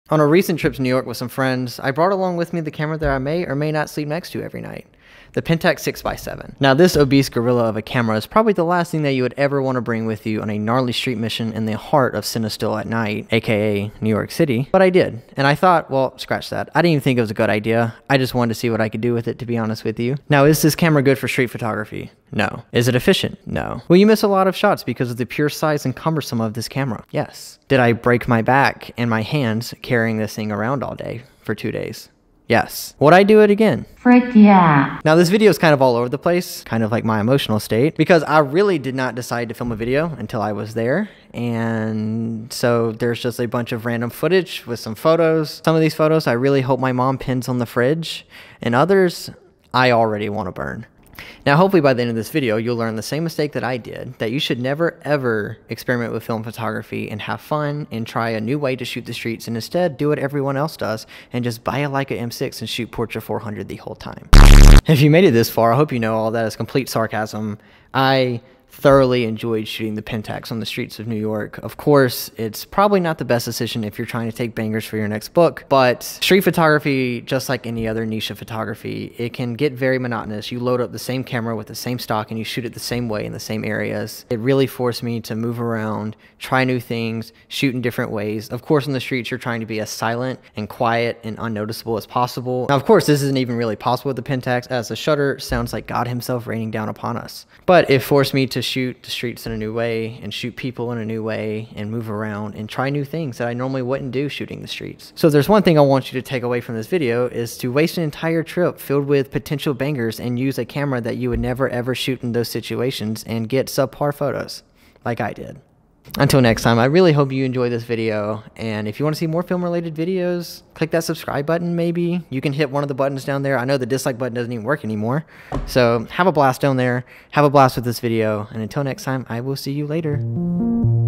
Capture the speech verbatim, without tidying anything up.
On a recent trip to New York with some friends, I brought along with me the camera that I may or may not sleep next to every night. The Pentax six by seven. Now this obese gorilla of a camera is probably the last thing that you would ever want to bring with you on a gnarly street mission in the heart of Cinestill at night, aka New York City, but I did. And I thought, well, scratch that. I didn't even think it was a good idea. I just wanted to see what I could do with it, to be honest with you. Now, is this camera good for street photography? No. Is it efficient? No. Will you miss a lot of shots because of the pure size and cumbersome of this camera? Yes. Did I break my back and my hands carrying this thing around all day for two days? Yes. Would I do it again? Frick yeah. Now this video is kind of all over the place, kind of like my emotional state, because I really did not decide to film a video until I was there. And so there's just a bunch of random footage with some photos. Some of these photos I really hope my mom pins on the fridge, and others I already want to burn. Now, hopefully by the end of this video, you'll learn the same mistake that I did, that you should never ever experiment with film photography and have fun and try a new way to shoot the streets, and instead do what everyone else does and just buy a Leica M six and shoot Portra four hundred the whole time. If you made it this far, I hope you know all that is complete sarcasm. I thoroughly enjoyed shooting the Pentax on the streets of New York. Of course, it's probably not the best decision if you're trying to take bangers for your next book, but street photography, just like any other niche of photography, it can get very monotonous. You load up the same camera with the same stock and you shoot it the same way in the same areas. It really forced me to move around, try new things, shoot in different ways. Of course, on the streets, you're trying to be as silent and quiet and unnoticeable as possible. Now, of course, this isn't even really possible with the Pentax, as the shutter sounds like God himself raining down upon us. But it forced me to shoot the streets in a new way and shoot people in a new way and move around and try new things that I normally wouldn't do shooting the streets. So if there's one thing I want you to take away from this video, is to waste an entire trip filled with potential bangers and use a camera that you would never ever shoot in those situations and get subpar photos like I did. Until next time, I really hope you enjoyed this video, and if you want to see more film related videos, click that subscribe button maybe. You can hit one of the buttons down there. I know the dislike button doesn't even work anymore. So have a blast down there, have a blast with this video, and until next time, I will see you later.